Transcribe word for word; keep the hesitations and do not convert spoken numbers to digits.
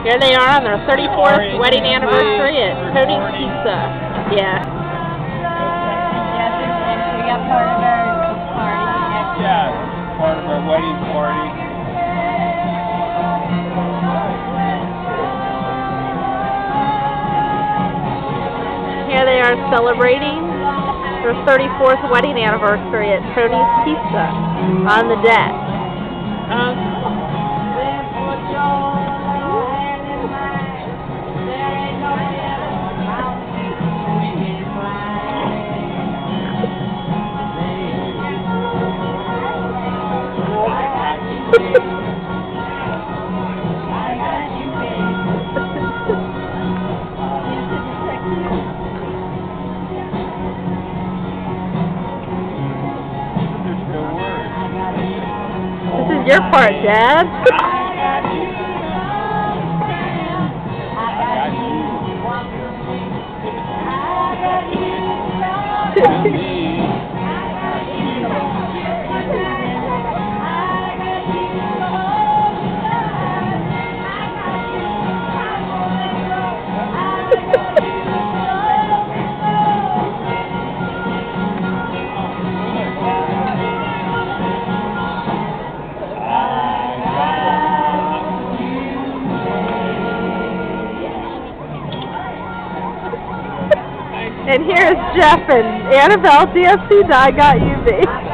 Here they are on their thirty-fourth wedding anniversary at Tony's Pizza. Yeah. Yes, we got part of our party. Yeah, part of our wedding party. Here they are celebrating their thirty-fourth wedding anniversary at Tony's Pizza on the deck. Um, This is your part, Dad. And here's Jeff and Annabelle D F C I got you, babe.